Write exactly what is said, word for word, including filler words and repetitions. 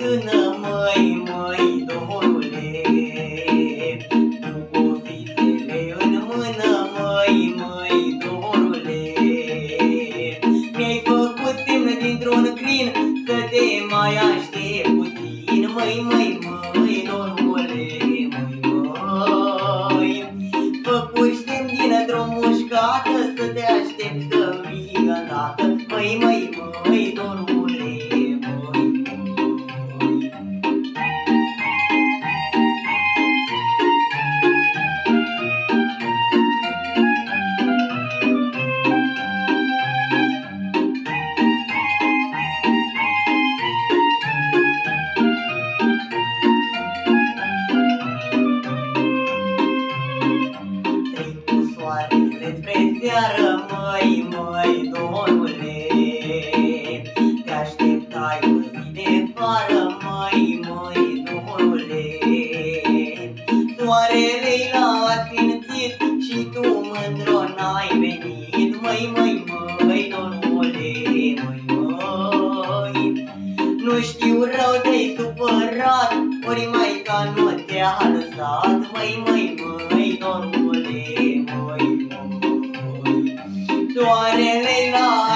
bătrână, măi, măi, dorule, cu cofitele în mână, măi, măi, dorule. Mi-ai făcut semn dintr-un crin să te mai aștept puțin, măi, măi, măi, dorule, măi, măi. Făcuși-mi dintr-o mușcată să te aștept că vii îndată, măi, măi, măi, dorule, măi, măi. Seară, măi, măi, dorule, te așteptai o zi de vară, măi, măi, dorule. Soarele-i l-a asfințit și tu mândro n-ai venit, măi, măi, măi, dorule, măi, măi. Nu știu rău de-ai supărat, ori maica nu te-a lăsat, măi, măi, măi, dorule, măi, măi. Soarele la